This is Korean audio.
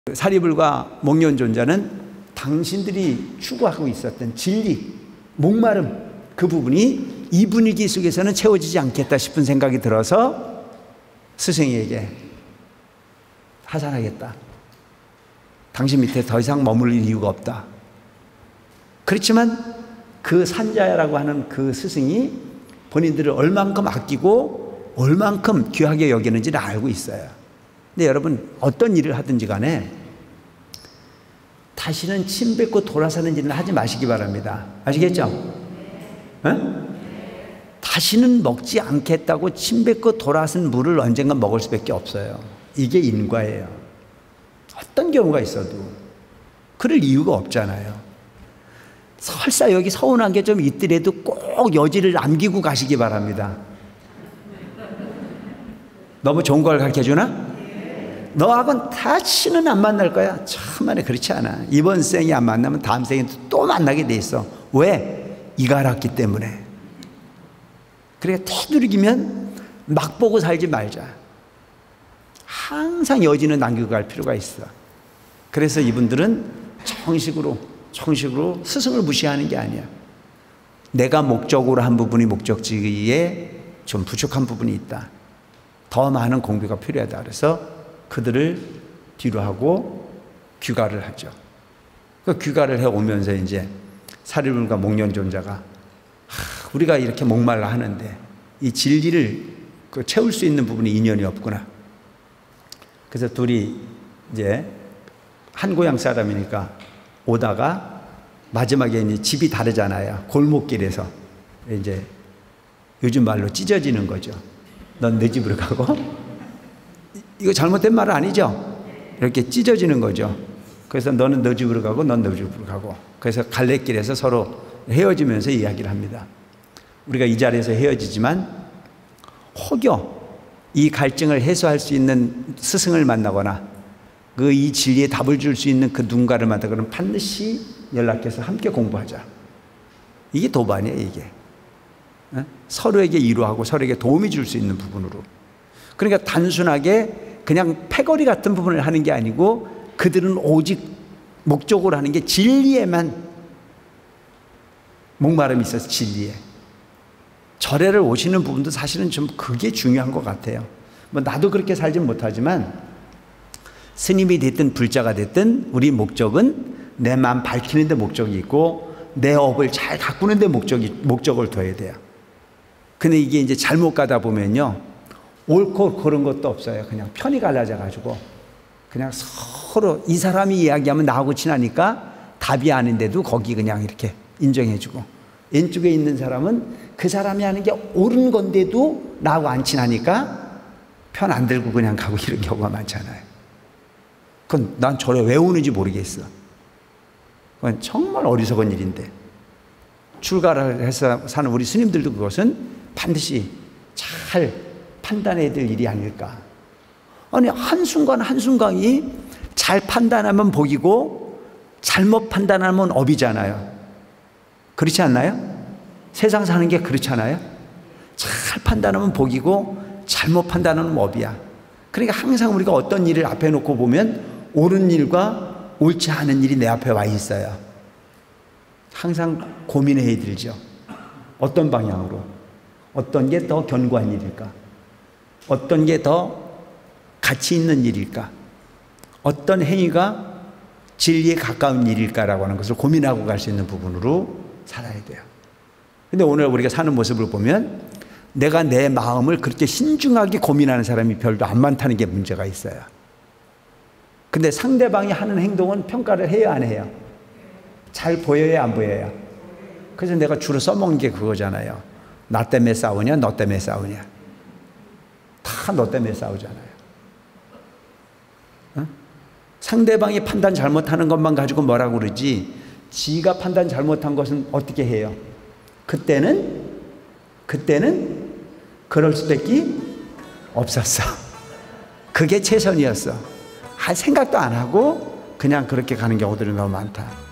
사리불과 목련존자는 당신들이 추구하고 있었던 진리, 목마름, 그 부분이 이 분위기 속에서는 채워지지 않겠다 싶은 생각이 들어서 스승에게 하산하겠다. 당신 밑에 더 이상 머무를 이유가 없다. 그렇지만 그 산자라고 하는 그 스승이 본인들을 얼만큼 아끼고 얼만큼 귀하게 여기는지를 알고 있어요. 근데 여러분, 어떤 일을 하든지 간에 다시는 침 뱉고 돌아서는 일은 하지 마시기 바랍니다. 아시겠죠? 다시는 먹지 않겠다고 침 뱉고 돌아선 물을 언젠가 먹을 수밖에 없어요. 이게 인과예요. 어떤 경우가 있어도 그럴 이유가 없잖아요. 설사 여기 서운한 게 좀 있더라도 꼭 여지를 남기고 가시기 바랍니다. 너무 좋은 걸 가르쳐주나? 너하고는 다시는 안 만날 거야. 참만에 그렇지 않아. 이번 생이 안 만나면 다음 생에 또 만나게 돼 있어. 왜? 이가 알았기 때문에. 그러니까 테두리기면 막 보고 살지 말자. 항상 여지는 남기고 갈 필요가 있어. 그래서 이분들은 정식으로 스승을 무시하는 게 아니야. 내가 목적으로 한 부분이 목적지에 좀 부족한 부분이 있다. 더 많은 공부가 필요하다. 그래서 그들을 뒤로 하고 귀가를 하죠. 그 귀가를 해오면서 이제 사리불과 목련존자가 우리가 이렇게 목말라 하는데 이 진리를 채울 수 있는 부분이 인연이 없구나. 그래서 둘이 이제 한 고향 사람이니까 오다가 마지막에 이제 집이 다르잖아요. 골목길에서 이제 요즘 말로 찢어지는 거죠. 넌 내 집으로 가고, 이거 잘못된 말 아니죠? 이렇게 찢어지는 거죠. 그래서 너는 너 집으로 가고 넌 너 집으로 가고, 그래서 갈래길에서 서로 헤어지면서 이야기를 합니다. 우리가 이 자리에서 헤어지지만 혹여 이 갈증을 해소할 수 있는 스승을 만나거나 그 이 진리에 답을 줄 수 있는 그 누군가를 만나거나 그러면 반드시 연락해서 함께 공부하자. 이게 도반이에요. 이게 서로에게 이루하고 서로에게 도움이 줄 수 있는 부분으로. 그러니까 단순하게 그냥 패거리 같은 부분을 하는 게 아니고 그들은 오직 목적으로 하는 게 진리에만 목마름이 있어서 진리에. 절에를 오시는 부분도 사실은 좀 그게 중요한 것 같아요. 뭐 나도 그렇게 살진 못하지만 스님이 됐든 불자가 됐든 우리 목적은 내 마음 밝히는 데 목적이 있고 내 업을 잘 가꾸는 데 목적을 둬야 돼요. 근데 이게 이제 잘못 가다 보면요, 옳고 그런 것도 없어요. 그냥 편이 갈라져 가지고 그냥 서로 이 사람이 이야기하면 나하고 친하니까 답이 아닌데도 거기 그냥 이렇게 인정해주고, 왼쪽에 있는 사람은 그 사람이 하는 게 옳은 건데도 나하고 안 친하니까 편 안 들고 그냥 가고 이런 경우가 많잖아요. 그건 난 저래 왜 오는지 모르겠어. 그건 정말 어리석은 일인데, 출가를 해서 사는 우리 스님들도 그것은 반드시 잘 판단해야 될 일이 아닐까. 아니, 한순간 한순간이 잘 판단하면 복이고 잘못 판단하면 업이잖아요. 그렇지 않나요? 세상 사는 게 그렇잖아요. 잘 판단하면 복이고 잘못 판단하면 업이야. 그러니까 항상 우리가 어떤 일을 앞에 놓고 보면 옳은 일과 옳지 않은 일이 내 앞에 와 있어요. 항상 고민해야 들죠. 어떤 방향으로, 어떤 게 더 견고한 일일까? 어떤 게 더 가치 있는 일일까? 어떤 행위가 진리에 가까운 일일까라고 하는 것을 고민하고 갈 수 있는 부분으로 살아야 돼요. 근데 오늘 우리가 사는 모습을 보면 내가 내 마음을 그렇게 신중하게 고민하는 사람이 별로 안 많다는 게 문제가 있어요. 근데 상대방이 하는 행동은 평가를 해야 안 해요? 잘 보여야 안 보여요? 그래서 내가 주로 써먹은 게 그거잖아요. 나 때문에 싸우냐 너 때문에 싸우냐. 다 너 때문에 싸우잖아요. 상대방이 판단 잘못하는 것만 가지고 뭐라고 그러지, 지가 판단 잘못한 것은 어떻게 해요? 그때는 그럴 수밖에 없었어. 그게 최선이었어. 할 생각도 안 하고 그냥 그렇게 가는 경우들이 너무 많다.